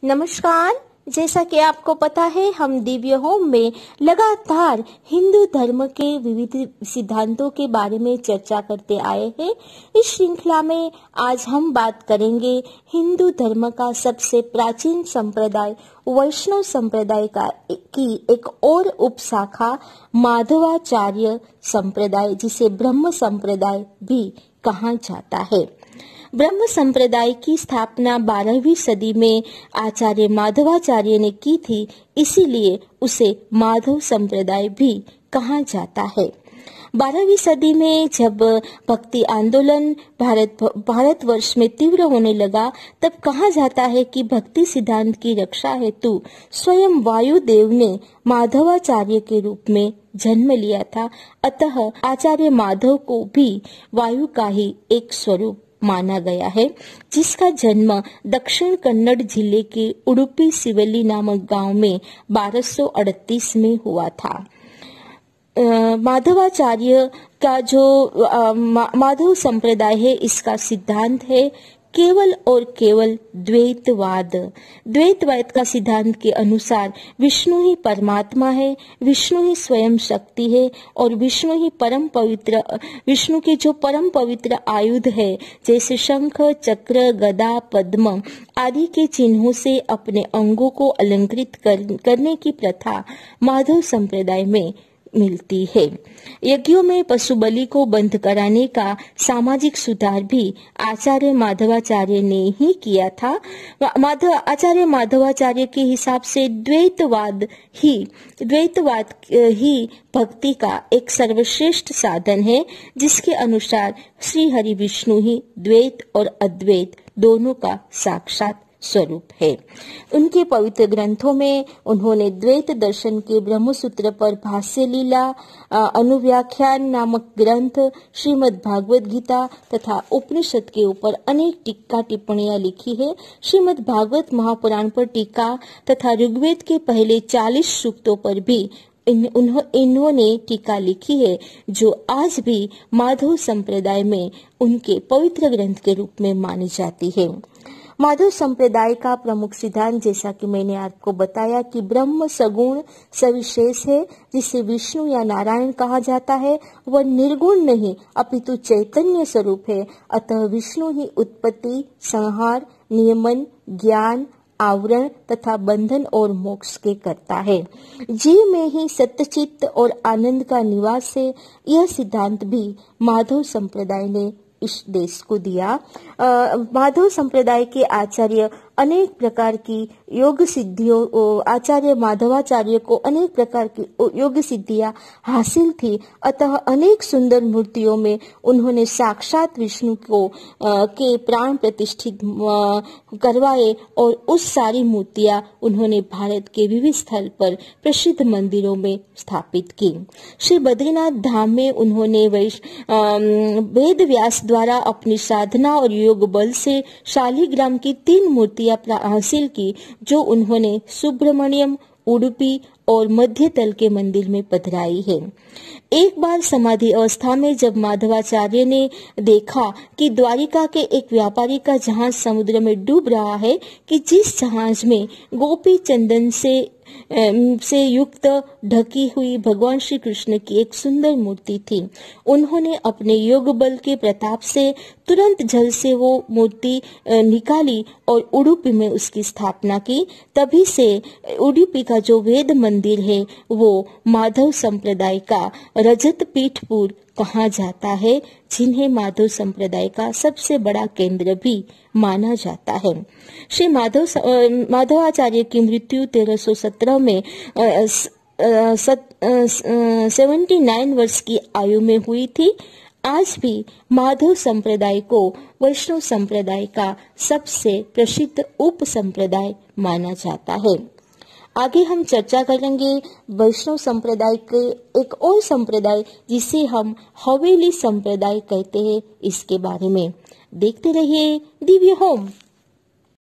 नमस्कार। जैसा कि आपको पता है, हम दिव्य होम में लगातार हिंदू धर्म के विविध सिद्धांतों के बारे में चर्चा करते आए हैं। इस श्रृंखला में आज हम बात करेंगे हिंदू धर्म का सबसे प्राचीन संप्रदाय वैष्णव संप्रदाय की एक और उपशाखा माधवाचार्य संप्रदाय, जिसे ब्रह्म संप्रदाय भी कहा जाता है। ब्रह्म संप्रदाय की स्थापना 12वीं सदी में आचार्य माधवाचार्य ने की थी, इसीलिए उसे माधव संप्रदाय भी कहा जाता है। 12वीं सदी में जब भक्ति आंदोलन भारतवर्ष में तीव्र होने लगा, तब कहा जाता है कि भक्ति सिद्धांत की रक्षा हेतु स्वयं वायुदेव ने माधवाचार्य के रूप में जन्म लिया था। अतः आचार्य माधव को भी वायु का ही एक स्वरूप माना गया है, जिसका जन्म दक्षिण कन्नड़ जिले के उडुपी सिवली नामक गांव में 1238 में हुआ था। माधवाचार्य का जो माधव संप्रदाय है, इसका सिद्धांत है केवल और केवल द्वैतवाद। द्वैतवाद का सिद्धांत के अनुसार विष्णु ही परमात्मा है, विष्णु ही स्वयं शक्ति है और विष्णु के जो परम पवित्र आयुध है, जैसे शंख, चक्र, गदा, पद्म आदि के चिन्हों से अपने अंगों को अलंकृत करने की प्रथा माधव संप्रदाय में मिलती है। यज्ञों में पशु बलि को बंद कराने का सामाजिक सुधार भी आचार्य माधवाचार्य ने ही किया था। आचार्य माधवाचार्य के हिसाब से द्वैतवाद ही भक्ति का एक सर्वश्रेष्ठ साधन है, जिसके अनुसार श्री हरि विष्णु ही द्वैत और अद्वैत दोनों का साक्षात स्वरूप है। उनके पवित्र ग्रंथों में उन्होंने द्वैत दर्शन के ब्रह्मसूत्र पर भाष्य लीला, अनुव्याख्यान नामक ग्रंथ, श्रीमद् भागवत गीता तथा उपनिषद के ऊपर अनेक टीका टिप्पणियां लिखी है। श्रीमद् भागवत महापुराण पर टीका तथा ऋग्वेद के पहले 40 सूक्तों पर भी इन्होंने टीका लिखी है, जो आज भी माधव संप्रदाय में उनके पवित्र ग्रंथ के रूप में मानी जाती है। माधव संप्रदाय का प्रमुख सिद्धांत, जैसा कि मैंने आपको बताया, कि ब्रह्म सगुण सविशेष है, जिसे विष्णु या नारायण कहा जाता है। वह निर्गुण नहीं अपितु चैतन्य स्वरूप है। अतः विष्णु ही उत्पत्ति, संहार, नियमन, ज्ञान, आवरण तथा बंधन और मोक्ष के करता है। जीव में ही सत्यचित्त और आनंद का निवास है। यह सिद्धांत भी माधव संप्रदाय ने इस देश को दिया। माधव संप्रदाय के आचार्य अनेक प्रकार की योग सिद्धियों, आचार्य माधवाचार्य को अनेक प्रकार की योग सिद्धियां हासिल थी। अतः अनेक सुंदर मूर्तियों में उन्होंने साक्षात विष्णु को के प्राण प्रतिष्ठित करवाए और उस सारी मूर्तियां उन्होंने भारत के विविध स्थल पर प्रसिद्ध मंदिरों में स्थापित की। श्री बद्रीनाथ धाम में उन्होंने वेद व्यास द्वारा अपनी साधना और योग बल से शालिग्राम की 3 मूर्तियां हासिल की, जो उन्होंने सुब्रमण्यम, उडुपी और मध्य तल के मंदिर में पधराई है। एक बार समाधि अवस्था में जब माधवाचार्य ने देखा कि द्वारिका के एक व्यापारी का जहाज समुद्र में डूब रहा है, कि जिस जहाज में गोपी चंदन से युक्त ढकी हुई भगवान श्री कृष्ण की एक सुंदर मूर्ति थी, उन्होंने अपने योग बल के प्रताप से तुरंत जल से वो मूर्ति निकाली और उडुपी में उसकी स्थापना की। तभी से उडुपी का जो वेद मंदिर है, वो माधव संप्रदाय का रजत पीठपुर कहा जाता है, जिन्हें माधव संप्रदाय का सबसे बड़ा केंद्र भी माना जाता है। श्री माधवाचार्य की मृत्यु 1317 में 79 वर्ष की आयु में हुई थी। आज भी माधव संप्रदाय को वैष्णव संप्रदाय का सबसे प्रसिद्ध उप संप्रदाय माना जाता है। आगे हम चर्चा करेंगे वैष्णव संप्रदाय के एक और संप्रदाय, जिसे हम हवेली संप्रदाय कहते हैं, इसके बारे में। देखते रहिए दिव्य होम।